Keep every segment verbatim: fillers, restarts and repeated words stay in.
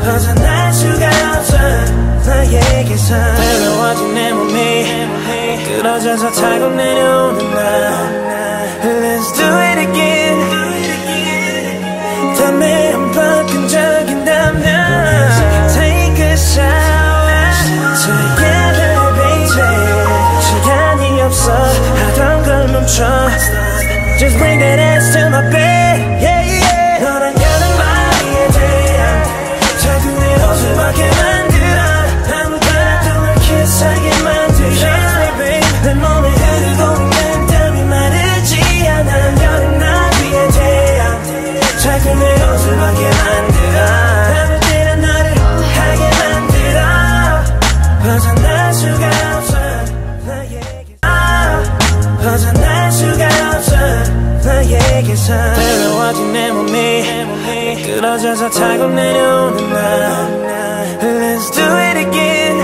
벗어날 수가 없어 나에게서 외로워진 내 몸이 끌어져서 타고 내려오는 날 Let's do it again 다음에 한번 끈적인다면 Take a shower Together baby 시간이 없어 하던 걸 멈춰 Just bring that ass to my bed yeah, yeah. 너랑 가는 말이에 대한 자꾸 내 옷을 벗게 만들어 아무거나 또 널 키스하게 만들어 Kiss me babe 내 몸에 흐르고 있는 땀이 마르지 않아 여름 나비에 대한 자꾸 내 옷을 벗게 만들어 아무 때나 너를 하게 만들어 벗어날 수가 없어 나에게 벗어날 수가 없어 나에게서 외로워진 내 몸이 끌어져서 타고 내려오는 날 Let's do it again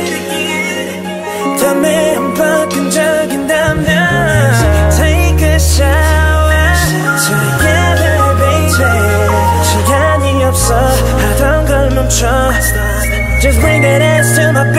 다음에 한번 끈적인다면 Take a shower Together baby 시간이 없어 하던 걸 멈춰 Just bring that ass to my